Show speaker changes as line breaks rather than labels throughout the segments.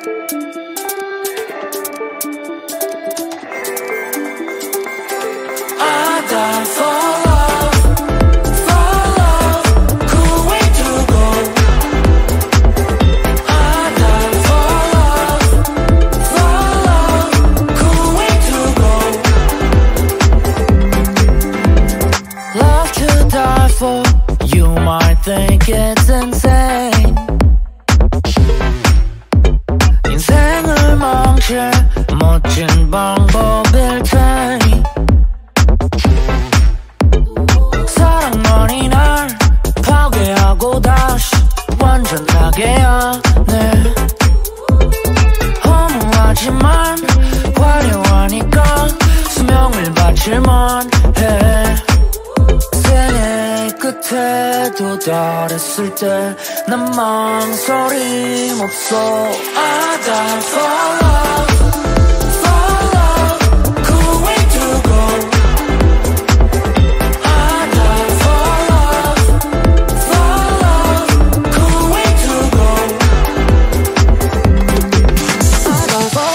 You might think it's insane. 인생을 망칠 멋진 방법일 테니 사랑만이 날 파괴하고 다시 완전하게 하네. 허무하지만 화려하니까 수명을 바칠만 해. 끝에 도달했을 때 난 망설임 없어. I die for love, for love, cool way to go. I die for love, for love, cool way to go. I die for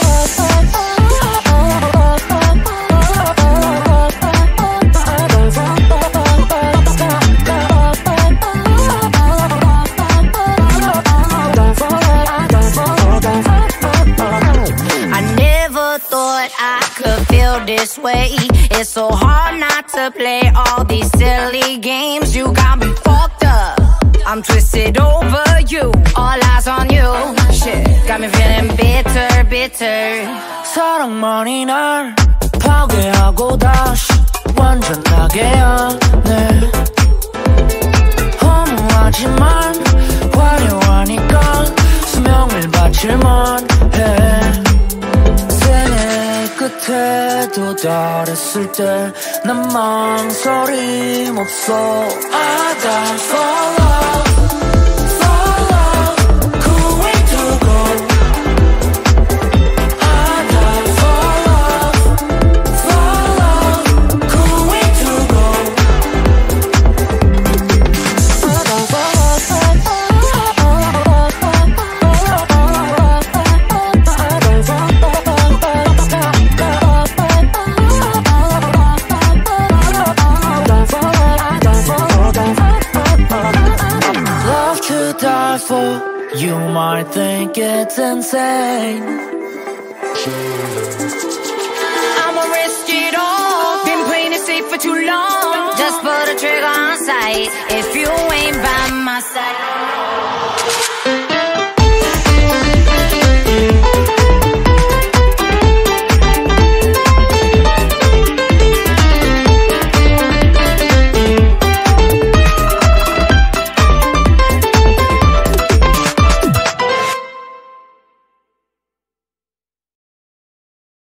this way. It's so hard not to play all these silly games. You got me fucked up, I'm twisted over you. All eyes on you. Shit, got me feeling bitter, bitter. 사랑만이 날 파괴하고 다시 완전하게 하네. 허무하지만 화려하니까 수명을 바칠만 해. 끝에 도달했을 때 난 망설임 없어. I die for love, for love, cool way to go. I die for love, for love, cool way to go. I die for You might think it's insane.
I'ma risk it all. Been playing it safe for too long. Just put a trigger on sight if you ain't by my side.